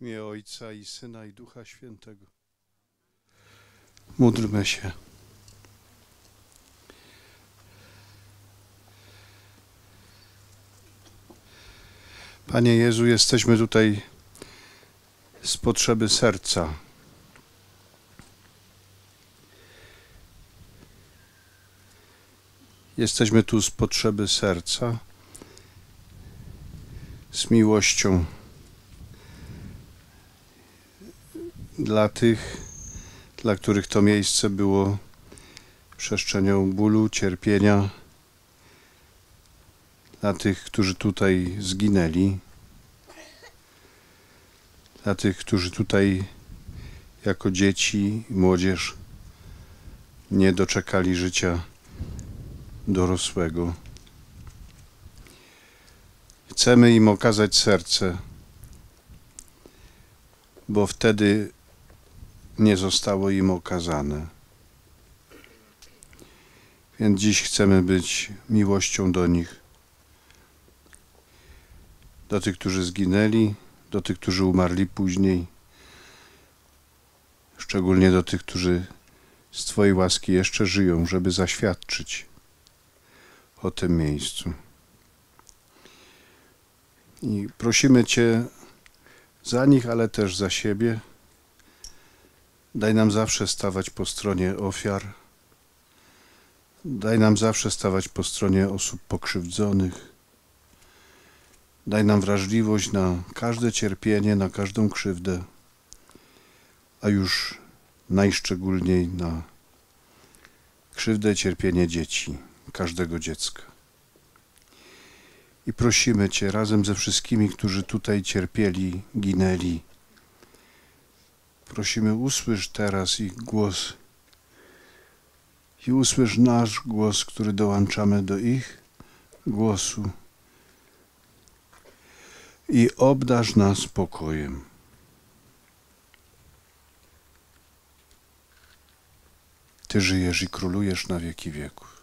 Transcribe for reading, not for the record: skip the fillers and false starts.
imię Ojca i Syna i Ducha Świętego. Módlmy się. Panie Jezu, jesteśmy tutaj z potrzeby serca. Jesteśmy tu z potrzeby serca, z miłością dla tych, dla których to miejsce było przestrzenią bólu, cierpienia, dla tych, którzy tutaj zginęli, dla tych, którzy tutaj jako dzieci i młodzież nie doczekali życia dorosłego. Chcemy im okazać serce, bo wtedy nie zostało im okazane. Więc dziś chcemy być miłością do nich, do tych, którzy zginęli, do tych, którzy umarli później, szczególnie do tych, którzy z Twojej łaski jeszcze żyją, żeby zaświadczyć o tym miejscu. I prosimy Cię za nich, ale też za siebie. Daj nam zawsze stawać po stronie ofiar. Daj nam zawsze stawać po stronie osób pokrzywdzonych. Daj nam wrażliwość na każde cierpienie, na każdą krzywdę, a już najszczególniej na krzywdę i cierpienie dzieci, każdego dziecka. I prosimy Cię razem ze wszystkimi, którzy tutaj cierpieli, ginęli. Prosimy, usłysz teraz ich głos i usłysz nasz głos, który dołączamy do ich głosu. I obdarz nas pokojem. Ty żyjesz i królujesz na wieki wieków.